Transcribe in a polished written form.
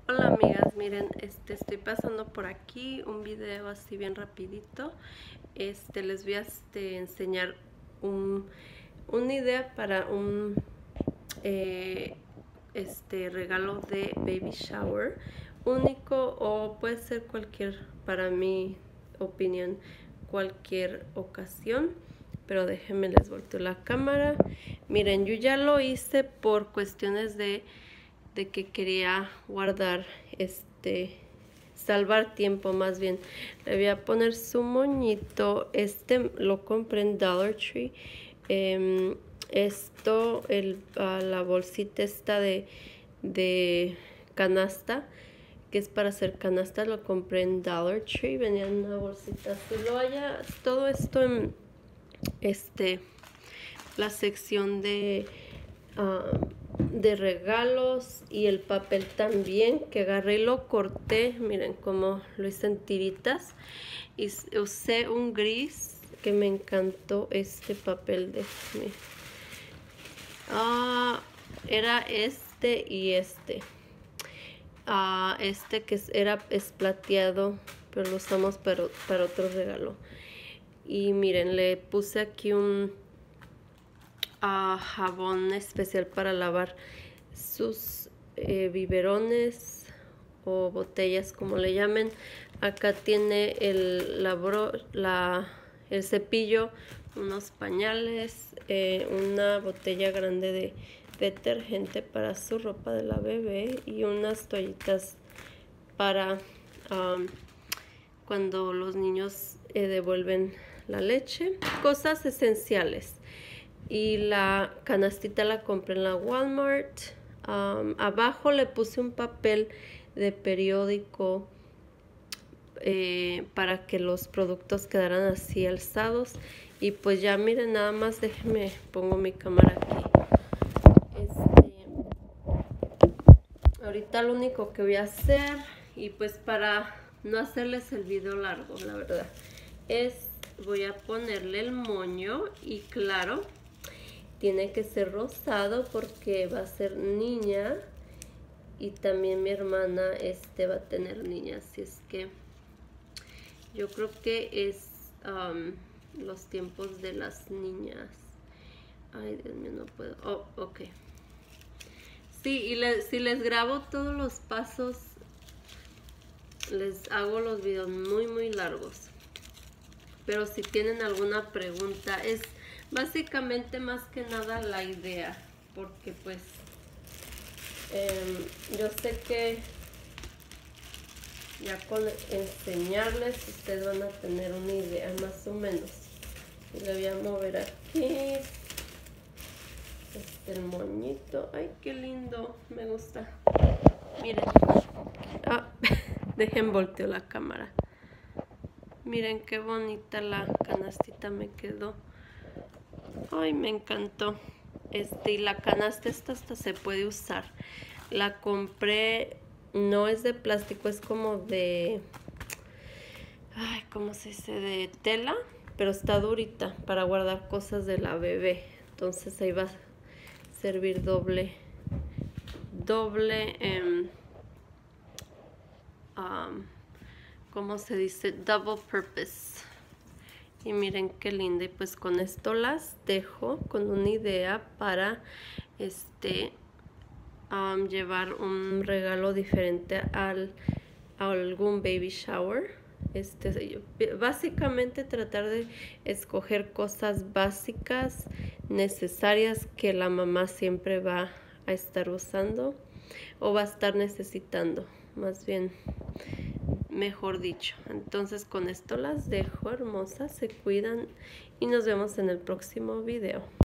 Hola amigas, miren, estoy pasando por aquí un video así bien rapidito. Les voy a enseñar una idea para un regalo de baby shower único, o puede ser cualquier, para mi opinión, cualquier ocasión. Pero déjenme les volteo la cámara. Miren, yo ya lo hice por cuestiones de que quería guardar, salvar tiempo más bien. Le voy a poner su moñito. Lo compré en Dollar Tree. La bolsita esta de canasta, que es para hacer canasta, lo compré en Dollar Tree. Venía en una bolsita. Si lo haya todo esto en la sección de regalos, y el papel también, que agarré y lo corté. Miren cómo lo hice en tiritas, y usé un gris que me encantó. Este papel de era y que es plateado, pero lo usamos para otro regalo. Y miren, le puse aquí un jabón especial para lavar sus biberones o botellas, como le llamen. Acá tiene el cepillo, unos pañales, una botella grande de detergente para su ropa de la bebé, y unas toallitas para cuando los niños devuelven la leche. Cosas esenciales. Y la canastita la compré en la Walmart. Abajo le puse un papel de periódico para que los productos quedaran así alzados. Y pues ya miren, nada más déjenme pongo mi cámara aquí. Ahorita lo único que voy a hacer, y pues para no hacerles el video largo, la verdad, voy a ponerle el moño. Y claro, tiene que ser rosado porque va a ser niña, y también mi hermana va a tener niña, así es que yo creo que es los tiempos de las niñas. Ay, Dios mío, no puedo. Oh, ok. Sí, y si les grabo todos los pasos, les hago los videos muy largos. Pero si tienen alguna pregunta, es básicamente más que nada la idea, porque pues yo sé que ya con enseñarles ustedes van a tener una idea más o menos. Y le voy a mover aquí el moñito. Ay, qué lindo, me gusta. Miren, dejen volteo la cámara. Miren qué bonita la canastita me quedó. Ay, me encantó. Y la canasta hasta se puede usar. La compré, no es de plástico, es como de, ay, ¿cómo se dice? De tela, pero está durita para guardar cosas de la bebé. Entonces ahí va a servir doble ¿cómo se dice? Double purpose. Y miren qué linda. Y pues con esto las dejo con una idea para llevar un regalo diferente a algún baby shower. Básicamente tratar de escoger cosas básicas, necesarias, que la mamá siempre va a estar usando o va a estar necesitando, más bien, mejor dicho. Entonces con esto las dejo, hermosas, se cuidan y nos vemos en el próximo video.